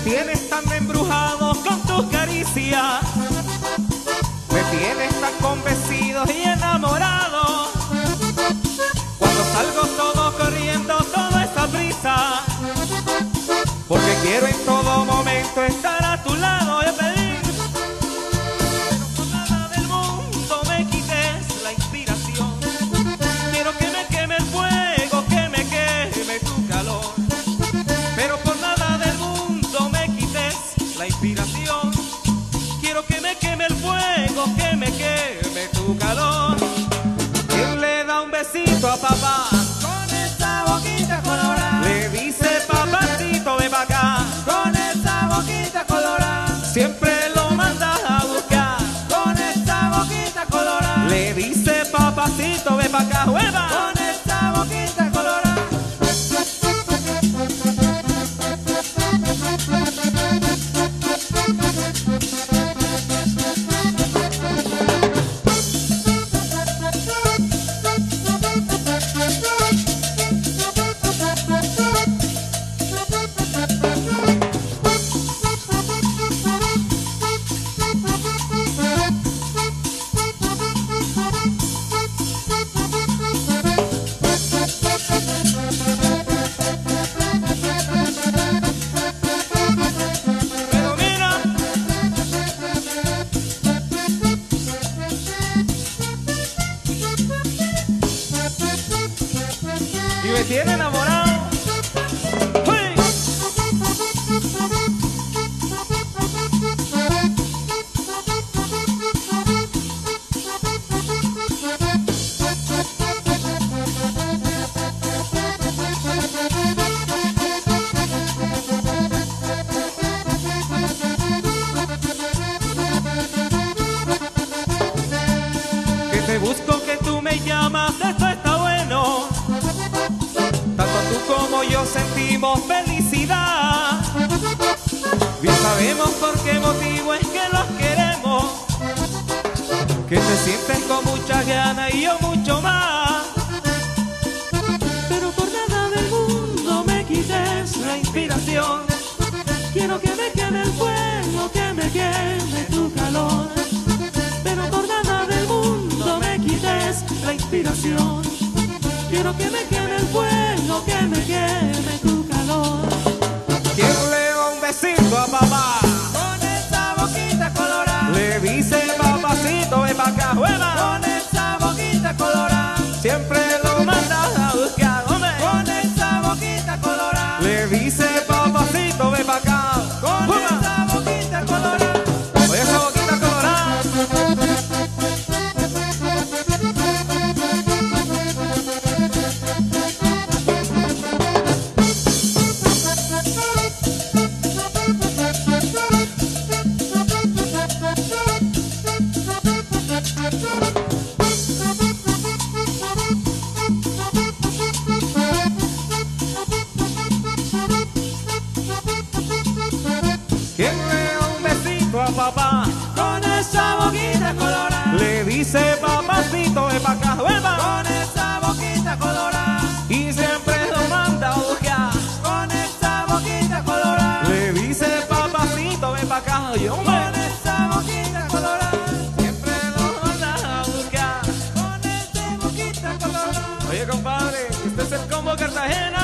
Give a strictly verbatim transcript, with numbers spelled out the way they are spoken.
tienes tan embrujado con tus caricias, me tienes tan convencido y enamorado. Cuando salgo todo corriendo, toda esa prisa, porque quiero en todo momento estar a tu lado y pedir. Pero por nada del mundo me quites la inspiración. Quiero que me queme el fuego, que me queme tu calor. Pero por nada del mundo me quites la inspiración. Quiero que me queme el fuego, que me queme tu calor. ¿Quién le da un besito a papá Con esa boquita colorada? le dice papacito ven pa' acá? Con esa boquita colorada. Siempre lo mandas a buscar. Con esa boquita colorada. Le dice papacito ven pa' acá, hueva. Con esa boquita colorada. Pero mira, y me tiene enamorado. ¡Uy! Que te busco, que tú me llamas, esto está bueno. Tanto tú como yo sentimos felicidad. Bien sabemos por qué motivo es que los queremos. Que te sientes con muchas ganas y yo mucho más. Pero por nada del mundo me quites la inspiración. Quiero que me queme el fuego, que me queme tu calor. Pero por nada del mundo me quites la inspiración. Quiero que me queme el fuego, que me queme tu calor. ¿Quién le da un besito a papá? Con esa boquita colorada. Le dice papacito ven pa' acá, hueva. Con esa boquita colorada. Siempre lo mandas a buscar, hombre. Con esa boquita colorada. Le dice papacito ven pa' acá. Con ¡Hueva! esa boquita colorada. Oye esa boquita colorada. ¿Quién le da un besito a papá? Con esa boquita colorada. Le dice papacito ven pa' acá, hueva. Con esa boquita colorada. Y siempre lo manda a buscar. Con esa boquita colorada. Le dice papacito ven pa' acá, y hombre. Con esa boquita colorada. Siempre lo manda a buscar. Con esa boquita colorada. Oye compadre, este es el combo Cartagena.